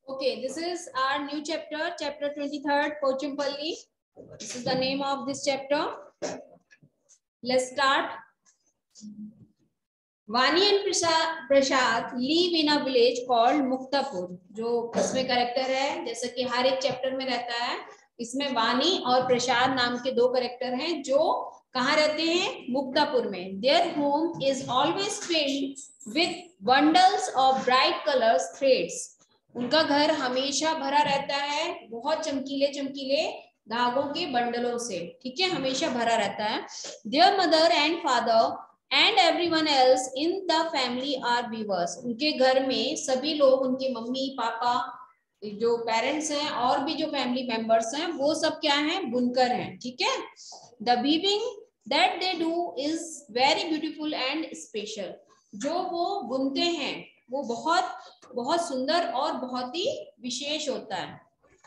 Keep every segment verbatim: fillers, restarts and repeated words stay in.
Okay, this is our new chapter, chapter twenty-third, Pochampalli. This is the name of this chapter. Let's start. Vani and Prashad live in a village called Muktapur. जो इसमें character है, जैसा कि हर एक chapter में रहता है, इसमें वानी और प्रसाद नाम के दो करेक्टर हैं जो कहाँ रहते हैं? मुक्तापुर में. Their home is always filled with bundles of bright colors threads. उनका घर हमेशा भरा रहता है बहुत चमकीले चमकीले धागों के बंडलों से. ठीक है, हमेशा भरा रहता है. Their mother and father and everyone else in the family are weavers. उनके घर में सभी लोग, उनके मम्मी पापा जो पेरेंट्स हैं और भी जो फैमिली मेंबर्स हैं वो सब क्या हैं? बुनकर हैं. ठीक है. The weaving that they do is very beautiful and special. जो वो बुनते हैं वो बहुत बहुत सुंदर और बहुत ही विशेष होता है.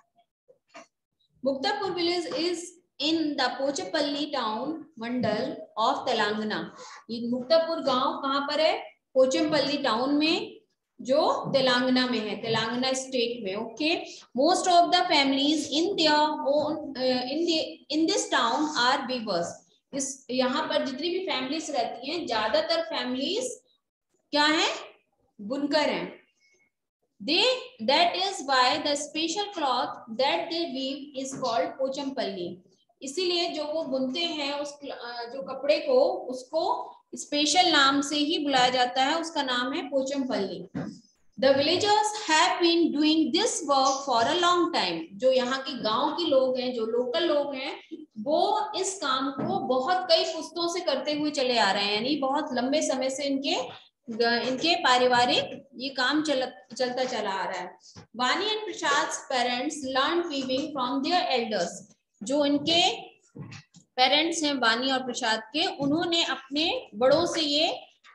Muktapur village is in the Pochepally town mandal of Telangana. ये मुक्तापुर गांव कहाँ पर है? पोचेपल्ली टाउन में जो तेलंगाना में है, तेलंगाना स्टेट में. Okay. Most of the families in their own in in this town are weavers. इस यहाँ पर जितनी भी फैमिलीज रहती हैं ज्यादातर फैमिलीज क्या है? बुनकर हैं. They that is why the special cloth that they weave is called Pochampally. इसीलिए जो वो बुनते हैं उस जो कपड़े को उसको स्पेशल नाम से ही बुलाया जाता है, उसका नाम है Pochampally. The villagers have been doing this work for a long time. जो यहाँ के गांव के लोग हैं, जो लोकल लोग हैं, वो इस काम को बहुत कई पुस्तों से करते हुए चले आ रहे हैं, यानी बहुत लंबे समय से इनके इनके पारिवारिक ये काम चल, चलता चला आ रहा है. Vani and Prasad parents learn weaving from their elders. जो इनके पेरेंट्स हैं वानी और प्रसाद के, उन्होंने अपने बड़ों से ये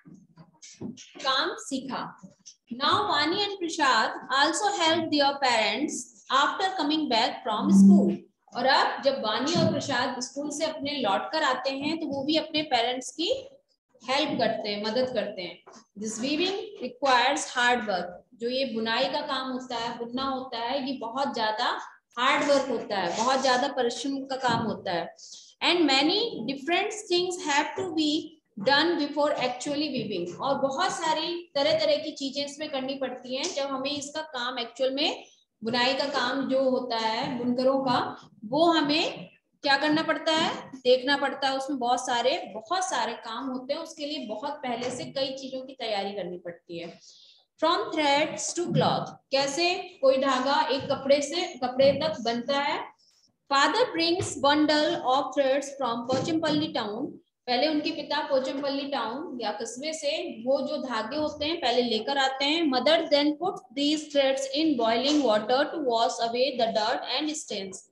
काम सीखा. Now Vani and Prasad also help their parents after coming back from school. और अब जब वानी और प्रसाद स्कूल से अपने लौट कर आते हैं तो वो भी अपने पेरेंट्स की हेल्प करते हैं, मदद करते हैं. This weaving requires hard work. जो ये बुनाई का काम होता है, बुनना होता है, ये बहुत ज्यादा हार्ड वर्क होता है, बहुत ज्यादा परिश्रम का काम होता है. And many different things have to be done before actually weaving. और बहुत सारी तरह तरह की चीजें इसमें करनी पड़ती हैं जब हमें इसका काम एक्चुअल में, बुनाई का काम जो होता है बुनकरों का, वो हमें क्या करना पड़ता है? देखना पड़ता है. उसमें बहुत सारे बहुत सारे काम होते हैं, उसके लिए बहुत पहले से कई चीजों की तैयारी करनी पड़ती है. From threads to cloth. कैसे कोई धागा एक कपड़े से कपड़े तक बनता है. Father brings bundle of threads from Pochampally town. पहले उनके पिता पोचमपल्ली टाउन या कस्बे से वो जो धागे होते हैं पहले लेकर आते हैं. Mother then put these threads in boiling water to wash away the dirt and stains.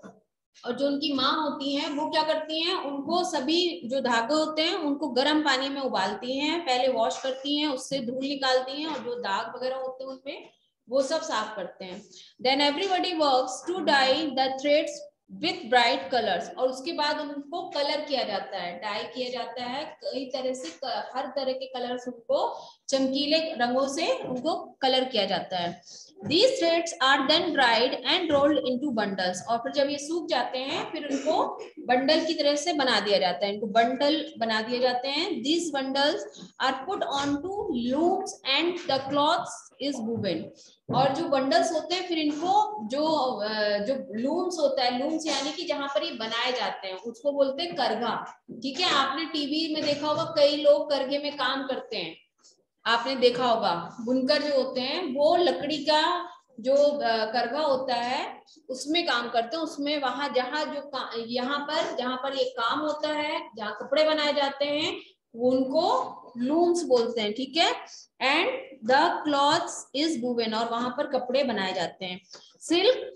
और जो उनकी माँ होती हैं वो क्या करती हैं? उनको सभी जो धागे होते हैं उनको गर्म पानी में उबालती हैं, पहले वॉश करती हैं, उससे धूल निकालती हैं और जो दाग वगैरह होते हैं उनमें वो सब साफ करते हैं. Then everybody works to dye the threads with bright colours. और उसके बाद उनको कलर किया जाता है, डाई किया जाता है कई तरह से, हर तरह के कलर्स उनको चमकीले रंगों से उनको कलर किया जाता है. These threads are then dried and rolled into bundles. और फिर जब ये सूख जाते हैं फिर उनको बंडल की तरह से बना दिया जाता है, इनको बंडल बना दिए जाते हैं. These bundles are put onto looms and the cloth is woven. और जो बंडल्स होते हैं फिर इनको जो जो लूम्स होता है, लूम्स यानी कि जहां पर ये बनाए जाते हैं उसको बोलते हैं करघा. ठीक है, आपने टीवी में देखा होगा कई लोग करघे में काम करते हैं, आपने देखा होगा. बुनकर जो होते हैं वो लकड़ी का जो करघा होता है उसमें काम करते हैं. उसमें वहां जहां जो यहाँ पर जहां पर ये काम होता है, जहां कपड़े बनाए जाते हैं, उनको लूम्स बोलते हैं. ठीक है. And the cloths is woven. और वहां पर कपड़े बनाए जाते हैं. Silk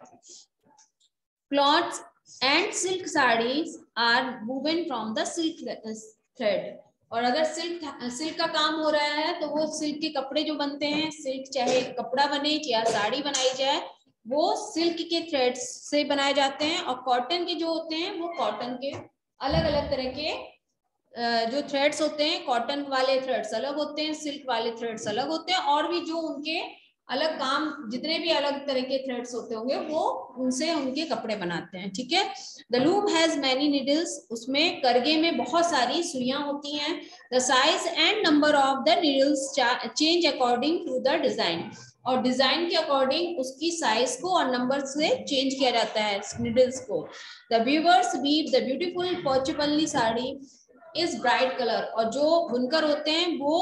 cloths and silk saris are woven from the silk thread. और अगर सिल्क सिल्क का काम हो रहा है तो वो सिल्क के कपड़े जो बनते हैं, सिल्क चाहे कपड़ा बने या साड़ी बनाई जाए, वो सिल्क के थ्रेड्स से बनाए जाते हैं. और कॉटन के जो होते हैं वो कॉटन के अलग अलग तरह के जो थ्रेड्स होते हैं, कॉटन वाले थ्रेड्स अलग होते हैं, सिल्क वाले थ्रेड्स अलग होते हैं, और भी जो उनके अलग काम, जितने भी अलग तरह के थ्रेड्स होते होंगे वो उनसे उनके कपड़े बनाते हैं, ठीक है। The loom has many needles, उसमें करगे में बहुत सारी सुइयां होती हैं। The size and number of the needles change according to the design, और डिजाइन के अकॉर्डिंग उसकी साइज को और नंबर से चेंज किया जाता है नीडल्स को। The weavers weave the beautiful Pochampally sari is bright colour, और जो बुनकर होते हैं वो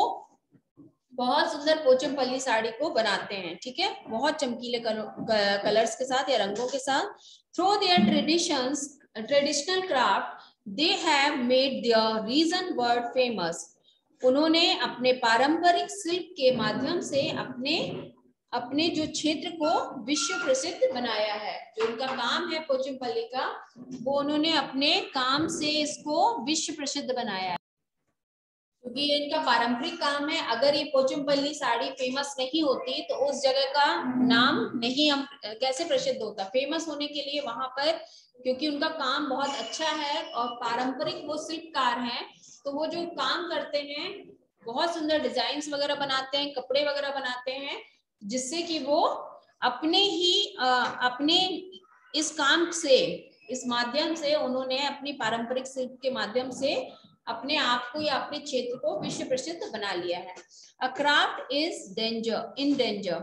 बहुत सुंदर पोचमपल्ली साड़ी को बनाते हैं, ठीक है, बहुत चमकीले कलर्स के साथ या रंगों के साथ। Through their traditions traditional craft they have made their region world famous, उन्होंने अपने पारंपरिक शिल्प के माध्यम से अपने अपने जो क्षेत्र को विश्व प्रसिद्ध बनाया है। जो उनका काम है पोचमपल्ली का, वो उन्होंने अपने काम से इसको विश्व प्रसिद्ध बनाया है, क्योंकि ये इनका पारंपरिक काम है। अगर ये पोचमपल्ली साड़ी फेमस नहीं होती तो उस जगह का नाम नहीं हम कैसे प्रसिद्ध होता। फेमस होने के लिए वहां पर, क्योंकि उनका काम बहुत अच्छा है और पारंपरिक वो शिल्पकार हैं, तो वो जो काम करते हैं बहुत सुंदर डिजाइन्स वगैरह बनाते हैं, कपड़े वगैरह बनाते हैं, जिससे कि वो अपने ही अपने इस काम से, इस माध्यम से उन्होंने अपनी पारंपरिक शिल्प के माध्यम से अपने आप को या अपने क्षेत्र को विश्व प्रसिद्ध बना लिया है। A craft is danger in danger,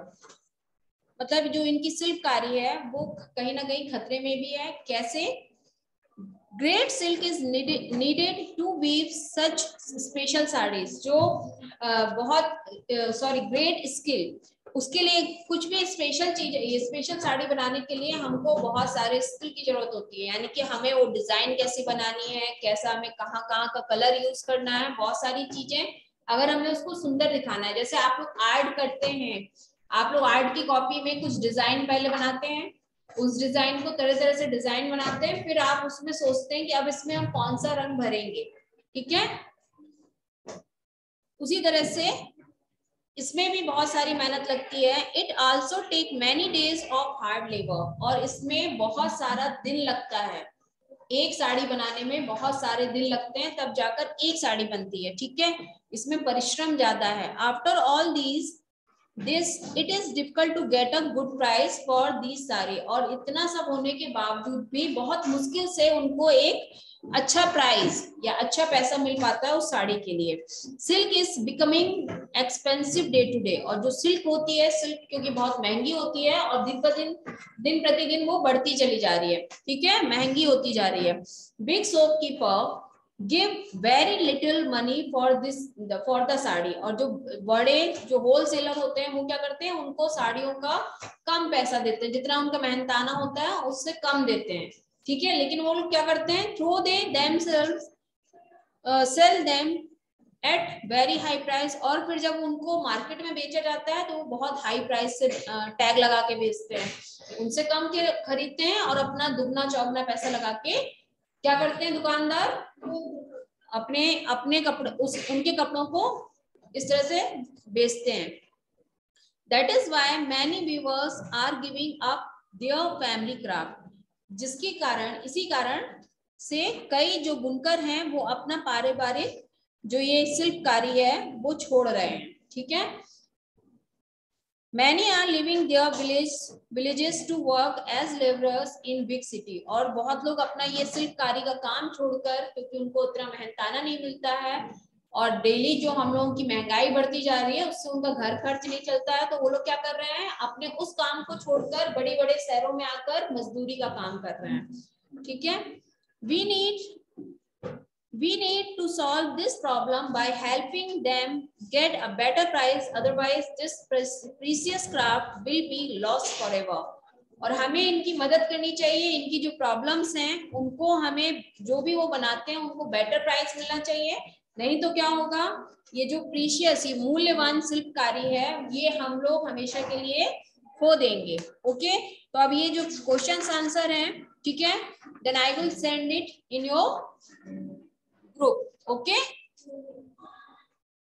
मतलब जो इनकी शिल्पकारी है वो कहीं ना कहीं खतरे में भी है। कैसे? Great silk is needed to weave such special saris, जो uh, बहुत सॉरी ग्रेट स्किल, उसके लिए कुछ भी स्पेशल चीज, ये स्पेशल साड़ी बनाने के लिए हमको बहुत सारे स्किल की जरूरत होती है, यानी कि हमें वो डिजाइन कैसी बनानी है, कैसा हमें कहाँ कहाँ का कलर यूज करना है, बहुत सारी चीजें अगर हमें उसको सुंदर दिखाना है। जैसे आप लोग आर्ट करते हैं, आप लोग आर्ट की कॉपी में कुछ डिजाइन पहले बनाते हैं, उस डिजाइन को तरह तरह से डिजाइन बनाते हैं, फिर आप उसमें सोचते हैं कि अब इसमें हम कौन सा रंग भरेंगे, ठीक है। उसी तरह से इसमें भी बहुत सारी मेहनत लगती है। It also take many days of hard labour, और इसमें बहुत सारा दिन लगता है। एक साड़ी बनाने में बहुत सारे दिन लगते हैं, तब जाकर एक साड़ी बनती है, ठीक है। इसमें परिश्रम ज्यादा है। After all these this it is difficult to get a good price for these sari, और इतना सब होने के बावजूद भी बहुत मुश्किल से उनको एक अच्छा प्राइस या अच्छा पैसा मिल पाता है उस साड़ी के लिए। Silk is becoming expensive day to day, और जो सिल्क होती है, सिल्क क्योंकि बहुत महंगी होती है और दिन पर दिन दिन प्रतिदिन वो बढ़ती चली जा रही है, ठीक है, महंगी होती जा रही है। Big shopkeeper give very little money for this for the sari, और जो बड़े जो होलसेलर होते हैं वो क्या करते हैं, उनको साड़ियों का कम पैसा देते हैं, जितना उनका मेहनताना होता है उससे कम देते हैं, ठीक है। लेकिन वो लोग क्या करते हैं, throw they themselves sell them at very high price, और फिर जब उनको मार्केट में बेचा जाता है तो वो बहुत हाई प्राइस से टैग लगा के बेचते हैं, उनसे कम के खरीदते हैं और अपना दुगना चौगना पैसा लगा के क्या करते हैं दुकानदार, अपने अपने कपड़े उस उनके कपड़ों को इस तरह से बेचते हैं। That is why many weavers are giving up their family craft, जिसके कारण इसी कारण से कई जो बुनकर हैं वो अपना पारिवारिक जो ये शिल्पकारी है वो छोड़ रहे हैं, ठीक है। Many are leaving their village villages to work as laborers in big city, और बहुत लोग अपना ये शिल्पकारी का काम छोड़कर, क्योंकि उनको उतना मेहनताना नहीं मिलता है और डेली जो हम लोगों की महंगाई बढ़ती जा रही है उससे उनका घर खर्च नहीं चलता है, तो वो लोग क्या कर रहे हैं, अपने उस काम को छोड़कर बड़े बड़े शहरों में आकर मजदूरी का काम कर रहे हैं, ठीक है। We need We need to solve this problem by helping them get a better price, otherwise this precious craft will be lost forever. और हमें इनकी मदद करनी चाहिए, इनकी जो प्रॉब्लम्स हैं उनको हमें जो भी वो बनाते हैं उनको बेटर प्राइस मिलना चाहिए, नहीं तो क्या होगा, ये जो प्रीशियस ये मूल्यवान शिल्पकारी है ये हम लोग हमेशा के लिए खो देंगे। ओके, तो अब ये जो क्वेश्चन आंसर हैं, ठीक है, then I will send it in your group, okay?